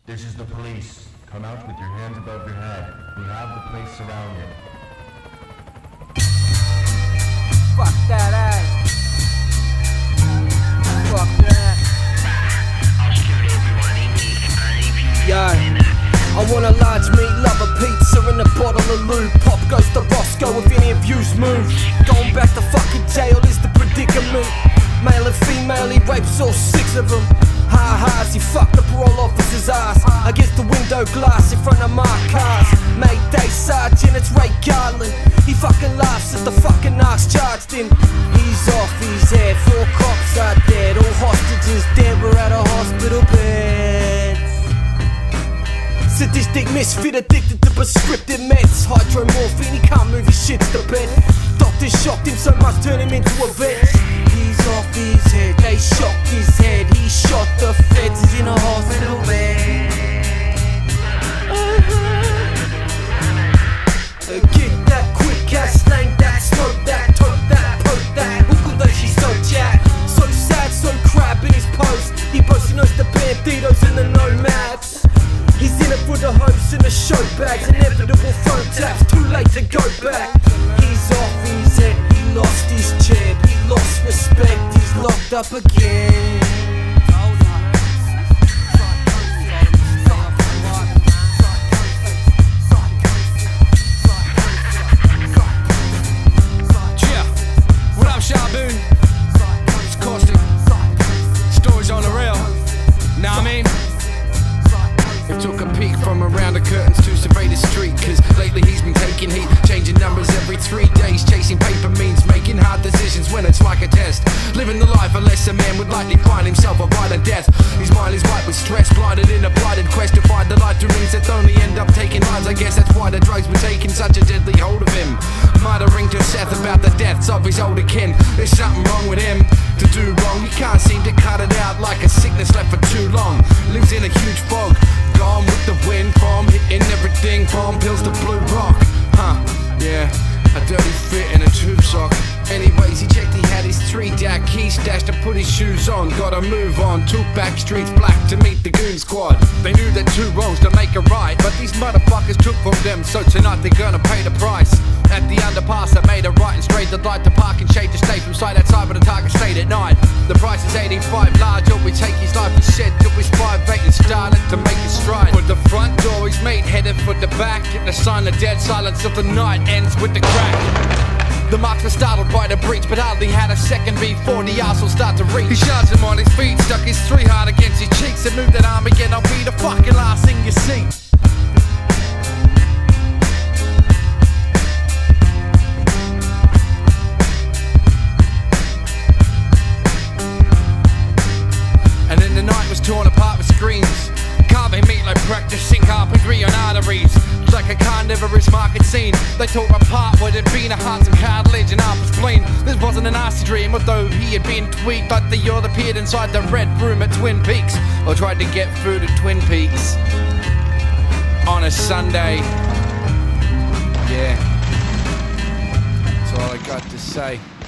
This is the police. Come out with your hands above your head. We have the place surrounded. Fuck that ass. Fuck that. Yo, I want a large meat, love a pizza and a bottle of lube. Pop goes to Roscoe if any of you's move. Going back to fucking jail is the predicament. Male and female, he rapes all 6 of them. Ha-has, he fucked the parole officer's ass against the window glass in front of my cars. Mayday sergeant, it's Ray Garland. He fucking laughs at the fucking arcs charged him. He's off his head, 4 cops are dead. All hostages dead, we're at a hospital bed. Sadistic misfit addicted to prescriptive meds. Hydromorphine, he can't move his shit to bed. Doctors shocked him so much, turn him into a vet. He's off his head, they shocked his head. He shot the feds, he's in a hospital bed. Get that quick ass, slang that, smoke that, tote that, poke that. Ukudo, she's so jack, so sad, so crap in his post. He posting us the banditos and the nomads. He's in it for the hopes and the show bags. Inevitable phone taps, too late to go back. He's off his head, he lost his chair, he lost respect, he's locked up again. Yeah, what up, Shaboon? It's Caustic. Stories on the rail. Now I mean, it took a peek from around the curtains to survey the street, cause lately he's been taking heat, changing numbers every 3 days, chasing paper means, making hard decisions when it's like a test, living the life unless a man would likely find himself a violent death. His mind is white with stress, blinded in a blighted quest to find the light to rings that only end up taking lives. I guess that's why the drugs were taking such a deadly hold of him, muttering to Seth about the deaths of his older kin. There's something wrong with him, to do wrong, he can't seem to cut it out, like a sickness left for too long. Lives in a huge fog, gone with the wind from hitting everything from pills to blue rock. Yeah, a dirty fit in a tube sock. Anyways, he checked he had his 3 DAC keys stashed and put his shoes on. Gotta move on, took back streets black to meet the goon squad. They knew that 2 wrongs to make a right, but these motherfuckers took from them, so tonight they're gonna pay the price. At the underpass I made a right and straight, the light to park and shade to stay from sight outside where the target stayed at night. The price is 85 large, or we take his life, he said, till he's 5'8" and started to make a stride. For the front door he's made, headed for the back, and the sign of dead silence of the night ends with the crack. The marks were startled by the breach, but hardly had a second before the arsehole start to reach. He charged him on his feet, stuck his 3 hard against his cheeks, and moved that arm again, I'll be the fucking last thing you see. And then the night was torn apart with screams, carving meat like practicing carpentry on arteries. Like a carnivorous market scene, they tore apart what had been a heart, some cartilage and half a spleen. This wasn't an nasty dream, although he had been tweaked, but they all appeared inside the red room at Twin Peaks, or tried to get food at Twin Peaks on a Sunday. Yeah, that's all I got to say.